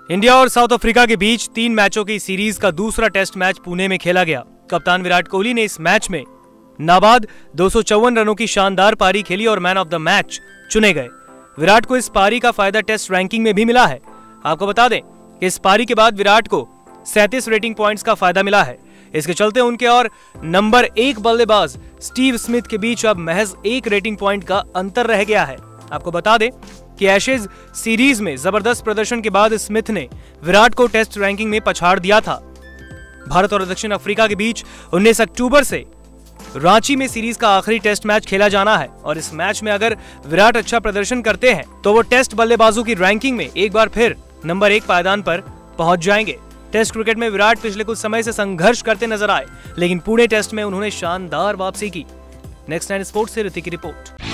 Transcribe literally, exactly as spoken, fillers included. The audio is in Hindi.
इंडिया और साउथ अफ्रीका के बीच तीन मैचों की सीरीज का दूसरा टेस्ट मैच पुणे में खेला गया। कप्तान विराट कोहली ने इस मैच में नाबाद दो सौ चौवन रनों की शानदार पारी खेली और मैन ऑफ द मैच चुने गए। विराट को इस पारी का फायदा टेस्ट रैंकिंग में भी मिला है। आपको बता दें कि इस पारी के बाद विराट को सैंतीस रेटिंग पॉइंट्स का फायदा मिला है। इसके चलते उनके और नंबर एक बल्लेबाज स्टीव स्मिथ के बीच अब महज एक रेटिंग पॉइंट का अंतर रह गया है। आपको बता दें कि एशेज सीरीज में जबरदस्त प्रदर्शन के बाद स्मिथ ने विराट को टेस्ट रैंकिंग में पछाड़ दिया था। भारत और दक्षिण अफ्रीका के बीच उन्नीस अक्टूबर से रांची में सीरीज का आखिरी टेस्ट मैच खेला जाना है और इस मैच में अगर विराट अच्छा प्रदर्शन करते हैं तो वो टेस्ट बल्लेबाजों की रैंकिंग में एक बार फिर नंबर एक पायदान पर पहुंच जाएंगे। टेस्ट क्रिकेट में विराट पिछले कुछ समय से संघर्ष करते नजर आए, लेकिन पुणे टेस्ट में उन्होंने शानदार वापसी की। नेक्स्ट नाइन स्पोर्ट्स से ऋतिक की रिपोर्ट।